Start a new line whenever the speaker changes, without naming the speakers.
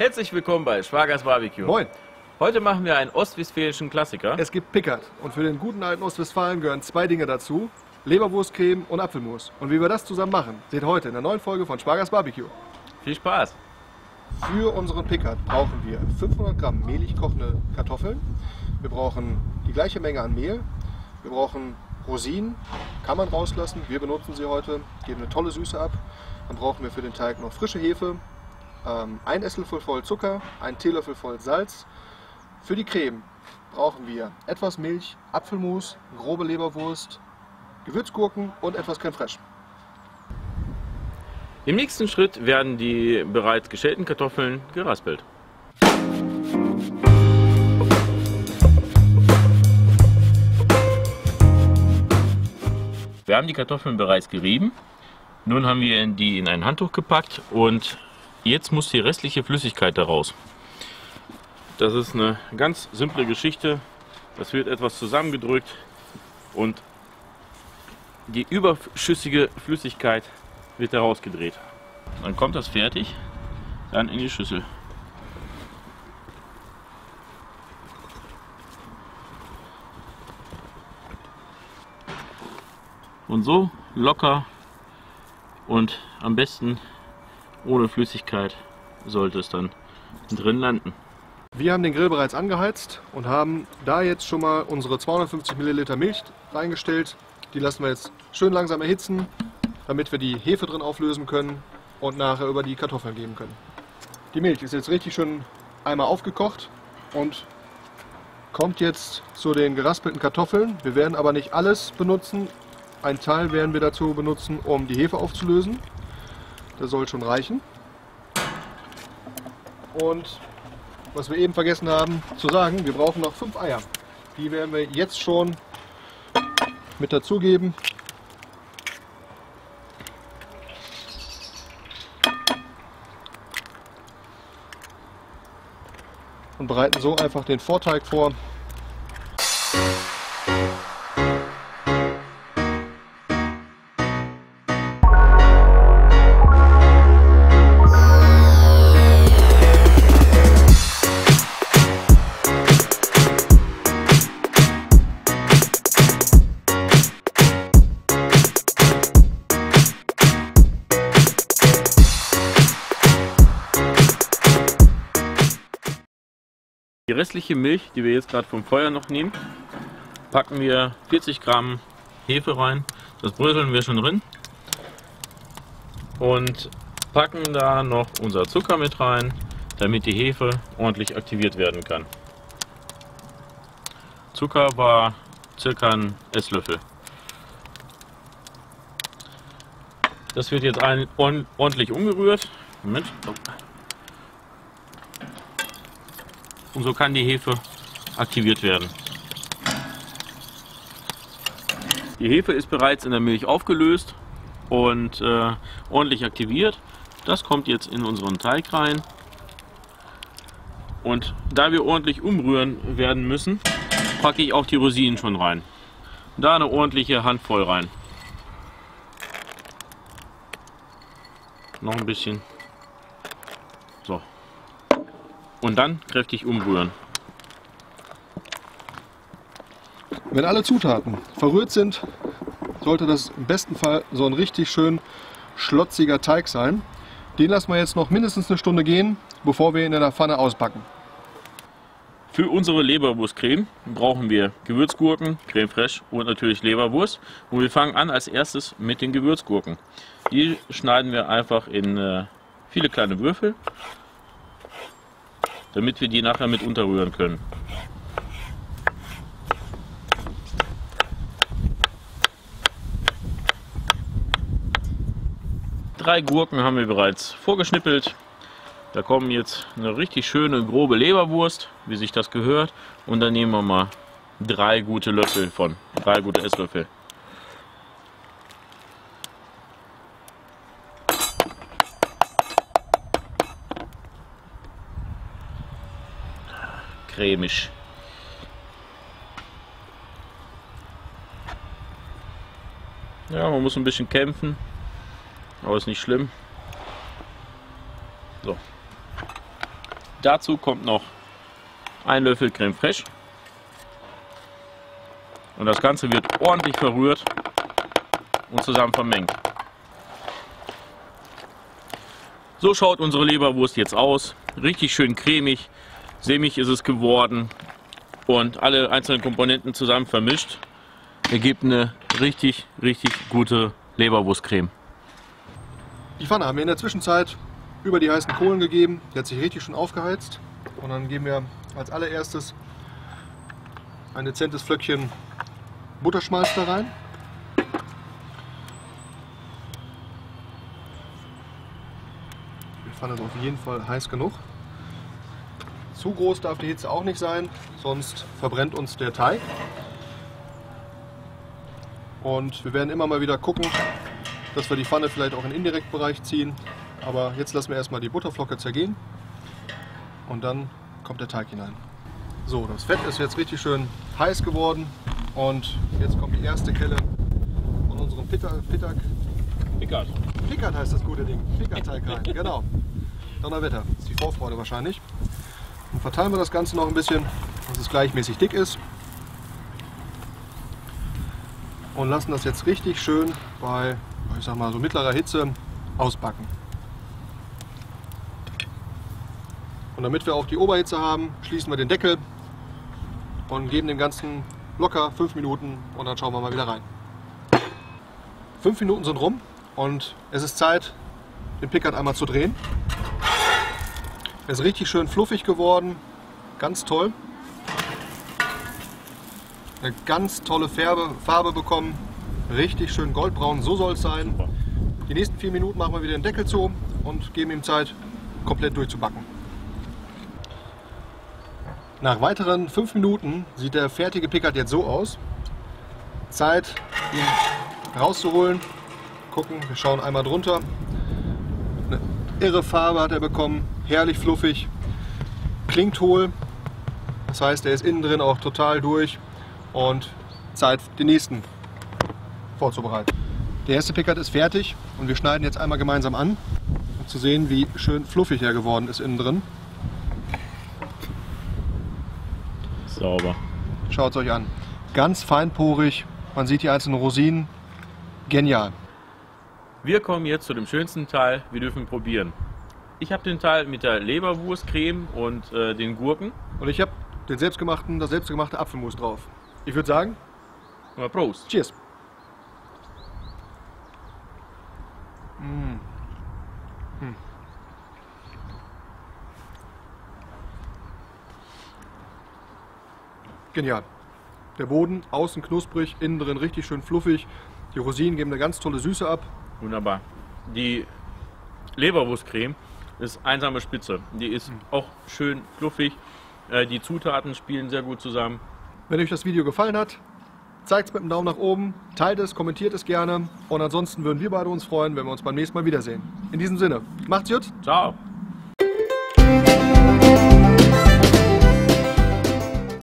Herzlich willkommen bei Schwagers Barbecue.
Moin!
Heute machen wir einen ostwestfälischen Klassiker.
Es gibt Pickard und für den guten alten Ostwestfalen gehören zwei Dinge dazu: Leberwurstcreme und Apfelmus. Und wie wir das zusammen machen, seht heute in der neuen Folge von Schwagers Barbecue.
Viel Spaß!
Für unseren Pickard brauchen wir 500 Gramm mehlig kochende Kartoffeln. Wir brauchen die gleiche Menge an Mehl. Wir brauchen Rosinen, kann man rauslassen. Wir benutzen sie heute, geben eine tolle Süße ab. Dann brauchen wir für den Teig noch frische Hefe, ein Esslöffel voll Zucker, ein Teelöffel voll Salz. Für die Creme brauchen wir etwas Milch, Apfelmus, grobe Leberwurst, Gewürzgurken und etwas Creme fraiche.
Im nächsten Schritt werden die bereits geschälten Kartoffeln geraspelt. Wir haben die Kartoffeln bereits gerieben. Nun haben wir die in ein Handtuch gepackt und jetzt muss die restliche Flüssigkeit daraus. Das ist eine ganz simple Geschichte. Das wird etwas zusammengedrückt und die überschüssige Flüssigkeit wird herausgedreht. Dann kommt das fertig, dann in die Schüssel. Und so locker und am besten ohne Flüssigkeit sollte es dann drin landen.
Wir haben den Grill bereits angeheizt und haben da jetzt schon mal unsere 250 Milliliter Milch reingestellt. Die lassen wir jetzt schön langsam erhitzen, damit wir die Hefe drin auflösen können und nachher über die Kartoffeln geben können. Die Milch ist jetzt richtig schön einmal aufgekocht und kommt jetzt zu den geraspelten Kartoffeln. Wir werden aber nicht alles benutzen. Ein Teil werden wir dazu benutzen, um die Hefe aufzulösen. Das soll schon reichen. Und was wir eben vergessen haben zu sagen, wir brauchen noch 5 Eier. Die werden wir jetzt schon mit dazugeben. Und bereiten so einfach den Vorteig vor.
Die restliche Milch, die wir jetzt gerade vom Feuer noch nehmen, packen wir 40 Gramm Hefe rein. Das bröseln wir schon drin. Und packen da noch unser Zucker mit rein, damit die Hefe ordentlich aktiviert werden kann. Zucker war circa ein Esslöffel. Das wird jetzt ordentlich umgerührt. Moment. Und so kann die Hefe aktiviert werden. Die Hefe ist bereits in der Milch aufgelöst und ordentlich aktiviert. Das kommt jetzt in unseren Teig rein. Und da wir ordentlich umrühren werden müssen, packe ich auch die Rosinen schon rein. Da eine ordentliche Handvoll rein. Noch ein bisschen. So. Und dann kräftig umrühren.
Wenn alle Zutaten verrührt sind, sollte das im besten Fall so ein richtig schön schlotziger Teig sein. Den lassen wir jetzt noch mindestens eine Stunde gehen, bevor wir ihn in der Pfanne auspacken.
Für unsere Leberwurstcreme brauchen wir Gewürzgurken, Creme fraiche und natürlich Leberwurst. Und wir fangen an als erstes mit den Gewürzgurken. Die schneiden wir einfach in viele kleine Würfel, damit wir die nachher mit unterrühren können. Drei Gurken haben wir bereits vorgeschnippelt. Da kommen jetzt eine richtig schöne grobe Leberwurst, wie sich das gehört. Und dann nehmen wir mal 3 gute Löffel von, 3 gute Esslöffel. Cremig. Ja, man muss ein bisschen kämpfen, aber ist nicht schlimm. So. Dazu kommt noch ein Löffel Creme Fraiche. Und das Ganze wird ordentlich verrührt und zusammen vermengt. So schaut unsere Leberwurst jetzt aus. Richtig schön cremig, sämig ist es geworden und alle einzelnen Komponenten zusammen vermischt. Ergibt eine richtig gute Leberwurstcreme.
Die Pfanne haben wir in der Zwischenzeit über die heißen Kohlen gegeben. Die hat sich richtig schön aufgeheizt. Und dann geben wir als allererstes ein dezentes Flöckchen Butterschmalz da rein. Die Pfanne ist auf jeden Fall heiß genug. Zu groß darf die Hitze auch nicht sein, sonst verbrennt uns der Teig. Und wir werden immer mal wieder gucken, dass wir die Pfanne vielleicht auch in den Indirektbereich ziehen. Aber jetzt lassen wir erstmal die Butterflocke zergehen und dann kommt der Teig hinein. So, das Fett ist jetzt richtig schön heiß geworden und jetzt kommt die erste Kelle von unserem Pickard heißt das gute Ding. Pickard-Teig rein, genau. Donnerwetter, das ist die Vorfreude wahrscheinlich. Dann verteilen wir das Ganze noch ein bisschen, dass es gleichmäßig dick ist. Und lassen das jetzt richtig schön bei, ich sag mal, so mittlerer Hitze ausbacken. Und damit wir auch die Oberhitze haben, schließen wir den Deckel und geben dem Ganzen locker 5 Minuten und dann schauen wir mal wieder rein. 5 Minuten sind rum und es ist Zeit, den Pickard einmal zu drehen. Er ist richtig schön fluffig geworden, ganz toll. Eine ganz tolle Farbe bekommen, richtig schön goldbraun, so soll es sein.
Super.
Die nächsten 4 Minuten machen wir wieder den Deckel zu und geben ihm Zeit, komplett durchzubacken. Nach weiteren 5 Minuten sieht der fertige Pickard jetzt so aus. Zeit, ihn rauszuholen. Gucken, wir schauen einmal drunter. Eine irre Farbe hat er bekommen, herrlich fluffig, klingt hohl. Das heißt, er ist innen drin auch total durch. Und Zeit, den nächsten vorzubereiten. Der erste Pickard ist fertig und wir schneiden jetzt einmal gemeinsam an, um zu sehen, wie schön fluffig er geworden ist innen drin.
Sauber.
Schaut es euch an. Ganz feinporig, man sieht die einzelnen Rosinen. Genial.
Wir kommen jetzt zu dem schönsten Teil, wir dürfen probieren. Ich habe den Teil mit der Leberwurstcreme und den Gurken.
Und ich habe das selbstgemachte Apfelmus drauf. Ich würde sagen,
Mal Prost.
cheers. Genial. Der Boden außen knusprig, innen drin richtig schön fluffig. Die Rosinen geben eine ganz tolle Süße ab.
Wunderbar. Die Leberwurstcreme ist einsame Spitze. Die ist auch schön fluffig. Die Zutaten spielen sehr gut zusammen.
Wenn euch das Video gefallen hat, zeigt es mit einem Daumen nach oben, teilt es, kommentiert es gerne. Und ansonsten würden wir beide uns freuen, wenn wir uns beim nächsten Mal wiedersehen. In diesem Sinne, macht's gut!
Ciao!